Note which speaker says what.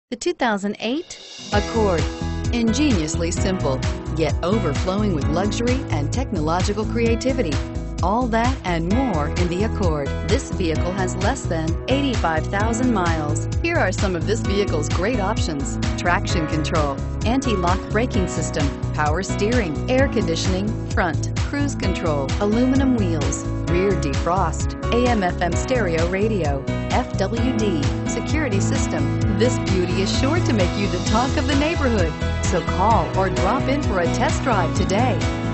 Speaker 1: The 2008 Accord. Ingeniously simple, yet overflowing with luxury and technological creativity. All that and more in the Accord. This vehicle has less than 85,000 miles. Here are some of this vehicle's great options: traction control, anti-lock braking system, power steering, air conditioning, front, cruise control, aluminum wheels, rear defrost, AM/FM stereo radio, FWD, security system. This beauty is sure to make you the talk of the neighborhood. So call or drop in for a test drive today.